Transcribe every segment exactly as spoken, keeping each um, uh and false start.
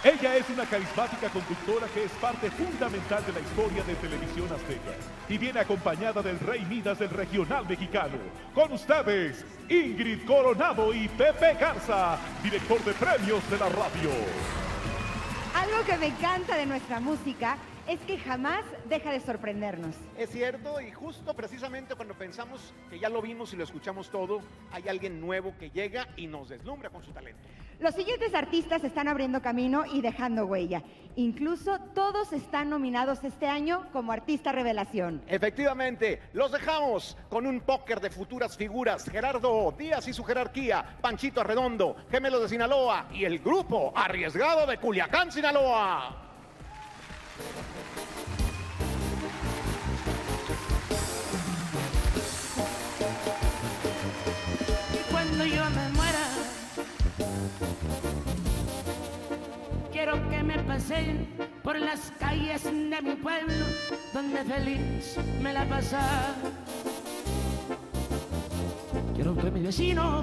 Ella es una carismática conductora que es parte fundamental de la historia de Televisión Azteca y viene acompañada del Rey Midas del regional mexicano. Con ustedes, Ingrid Coronado y Pepe Garza, director de premios de la radio. Algo que me encanta de nuestra música es que jamás deja de sorprendernos. Es cierto, y justo precisamente cuando pensamos que ya lo vimos y lo escuchamos todo, hay alguien nuevo que llega y nos deslumbra con su talento. Los siguientes artistas están abriendo camino y dejando huella. Incluso todos están nominados este año como Artista Revelación. Efectivamente, los dejamos con un póker de futuras figuras. Gerardo Díaz y su jerarquía, Panchito Arredondo, Gemelos de Sinaloa y el grupo Arriesgado de Culiacán, Sinaloa. Cuando yo me muera, quiero que me paseen por las calles de mi pueblo, donde feliz me la pasa. Quiero que mi vecino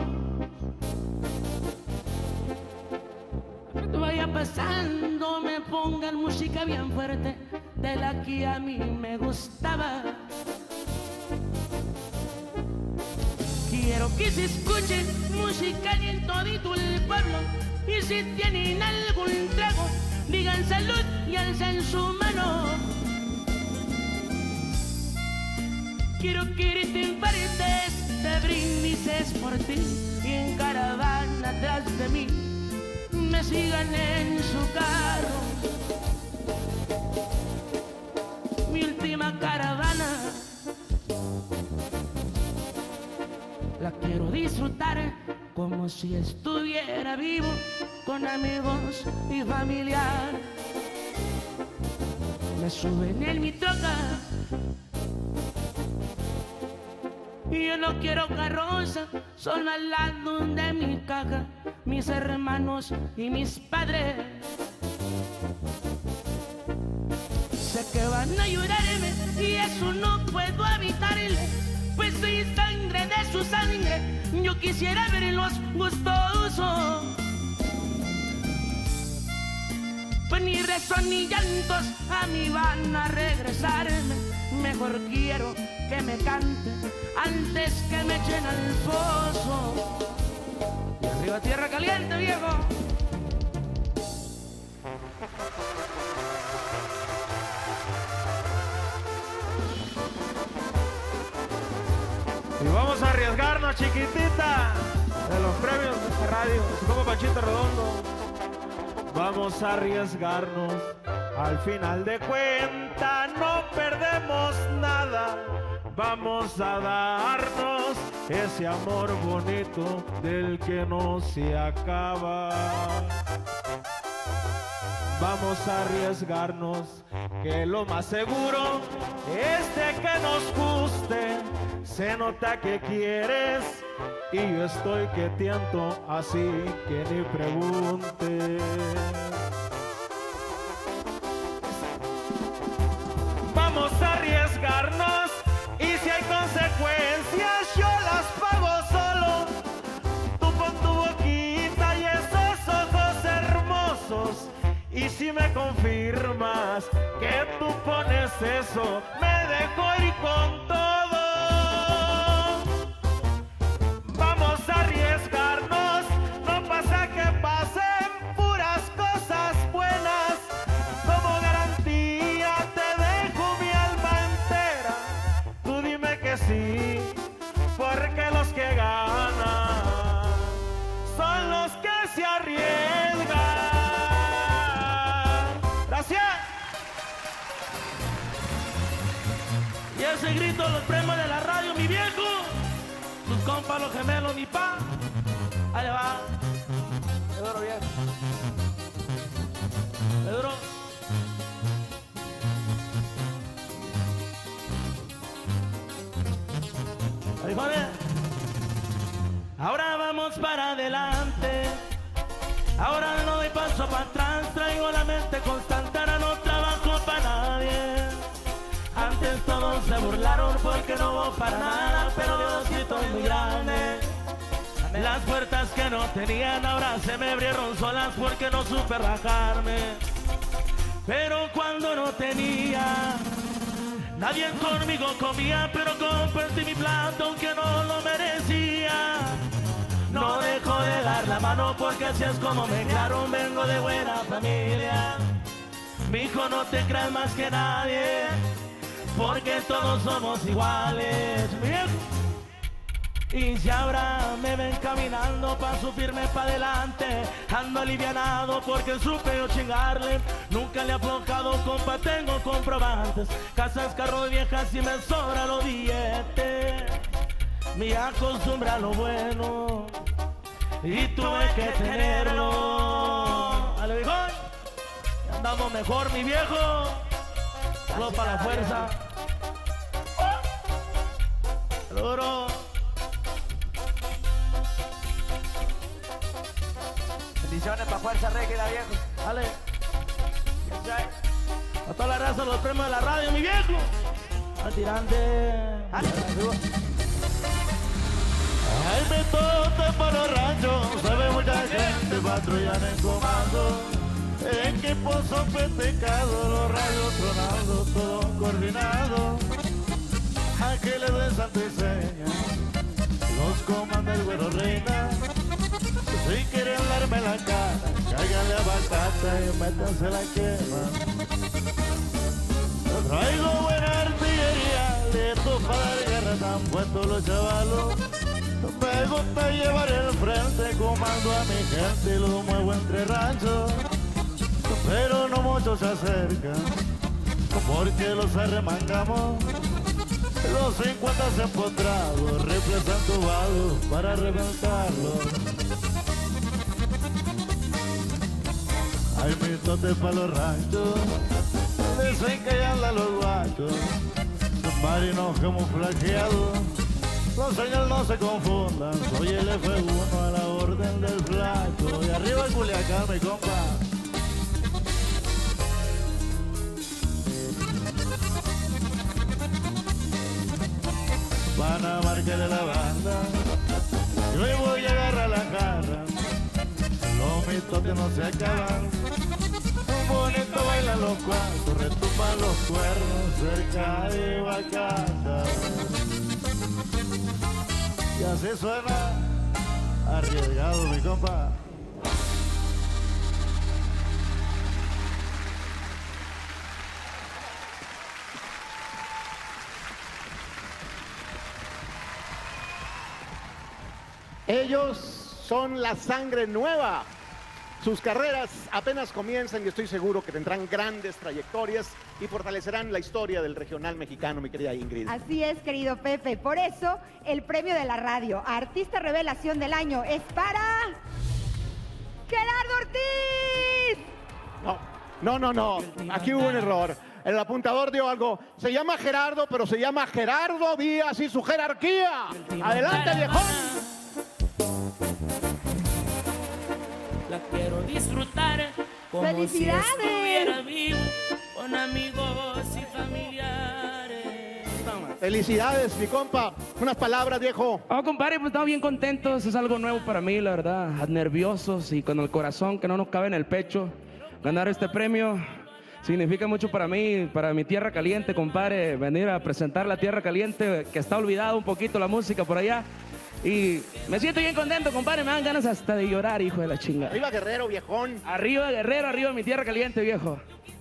vaya pasando, me pongan música bien fuerte, de la que a mí me gustaba. Quiero que se escuche música en todito el pueblo, y si tienen algún trago, digan salud y alcen su mano. Quiero que griten paredes de brindis por ti, y en caravana atrás de mí me sigan en su carro. Mi última caravana la quiero disfrutar como si estuviera vivo, con amigos y familiar. Me suben en mi troca y yo no quiero carroza, solo al lado de mi caja, mis hermanos y mis padres. Sé que van a ayudarme y eso no puedo evitarle, pues soy sangre de su sangre, yo quisiera verlos gustosos. Pues ni rezo ni llantos a mí van a regresarme, mejor quiero que me cante antes que me echen al foso. Y arriba tierra caliente, viejo. Y vamos a arriesgarnos, chiquitita, de los premios de esta radio, como Panchito Redondo. Vamos a arriesgarnos, al final de cuentas no perdemos nada. Vamos a darnos ese amor bonito del que no se acaba. Vamos a arriesgarnos, que lo más seguro es de que nos guste. Se nota que quieres y yo estoy que tiento, así que ni pregunte. Vamos a arriesgarnos y si hay consecuencias yo las pago solo. Tú pon tu boquita y esos ojos hermosos, y si me confirmas que tú pones eso, me dejo ir con todo. Vamos a arriesgarnos, no pasa que pasen puras cosas buenas. Como garantía te dejo mi alma entera. Tú dime que sí, porque los que ganan son los que se arriesgan. Gracias. Y ese grito los premios de la radio, mi viejo. Tus compas, los gemelos, mi pa. Ahí le va. Le duro bien. Le duro. Ahí va bien. Ahora vamos para adelante. Ahora no doy paso para atrás. Traigo la mente constante. Ahora no trabajo para nadie. Antes todos se burlaron porque no hubo para nada, pero Diosito es muy grande. Las puertas que no tenían ahora se me abrieron solas porque no supe rajarme. Pero cuando no tenía, nadie conmigo comía, pero compartí mi plato aunque no lo merecía. No dejo de dar la mano porque así es como me criaron, vengo de buena familia. Mijo, no te creas más que nadie, porque todos somos iguales. Bien. Y si ahora me ven caminando, paso firme pa' adelante, ando alivianado porque supe yo chingarle. Nunca le he aflojado, compa, tengo comprobantes. Casas, carros viejas y me sobra los billetes. Me acostumbra a lo bueno y tuve que tenerlo. Ale, viejo, ya andamos mejor, mi viejo. Saludos para la fuerza. Duro. Bendiciones para Fuerza Régida, viejo. Dale. A toda la raza, los premios de la radio, mi viejo. Al tirante. Dale. Ay, me toca para los ranchos, sabe mucha gente, patrullan en comando. Equipos son festejados, los rayos tronando, todo coordinado. Ángeles de Santa Iseña, los comanda el güero reina. Si quieren darme la cara, cáiganle a batata y métanse la quema. Traigo buena artillería, listos para dar guerra, tan puestos los chavalos. Me gusta llevar el frente, comando a mi gente y lo muevo entre ranchos. Pero no muchos se acercan, porque los arremangamos. Los cincuenta se empotrados, rifles entubados para reventarlos. Hay mitotes para los ranchos, dicen que ya andan los guachos, submarinos camuflajeados. Los señores no se confundan, soy el F uno a la orden del flaco. Y arriba el Culiacán, mi compa. Van a marcarle la banda, yo hoy voy a agarrar la jarra. Los mitotes no se acaban, bonito bailan los cuatro, retumban los cuernos cerca de Bacata. Y así suena, arriesgado mi compa. Ellos son la sangre nueva. Sus carreras apenas comienzan y estoy seguro que tendrán grandes trayectorias y fortalecerán la historia del regional mexicano, mi querida Ingrid. Así es, querido Pepe. Por eso, el premio de la radio a Artista Revelación del Año es para... ¡Gerardo Ortiz! No, no, no, no. Aquí hubo un error. El apuntador dio algo. Se llama Gerardo, pero se llama Gerardo Díaz y su jerarquía. Adelante, viejón. La quiero disfrutar como ¡felicidades! si estuviera vivo con amigos y familiares. Felicidades, mi compa. Unas palabras, viejo. Oh, compadre, pues estamos bien contentos. Es algo nuevo para mí, la verdad. Nerviosos y con el corazón que no nos cabe en el pecho. Ganar este premio significa mucho para mí, para mi tierra caliente, compadre. Venir a presentar la tierra caliente, que está olvidada un poquito la música por allá. Y me siento bien contento, compadre. Me dan ganas hasta de llorar, hijo de la chingada. Arriba, Guerrero, viejón. Arriba, Guerrero, arriba mi tierra caliente, viejo.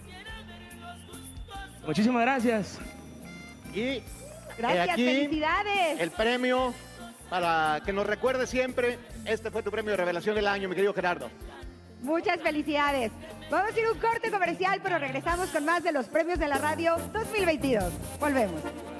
Muchísimas gracias. Y Gracias, aquí felicidades. el premio para que nos recuerde siempre. Este fue tu premio de revelación del año, mi querido Gerardo. Muchas felicidades. Vamos a ir a un corte comercial, pero regresamos con más de los premios de la radio dos mil veintidós. Volvemos.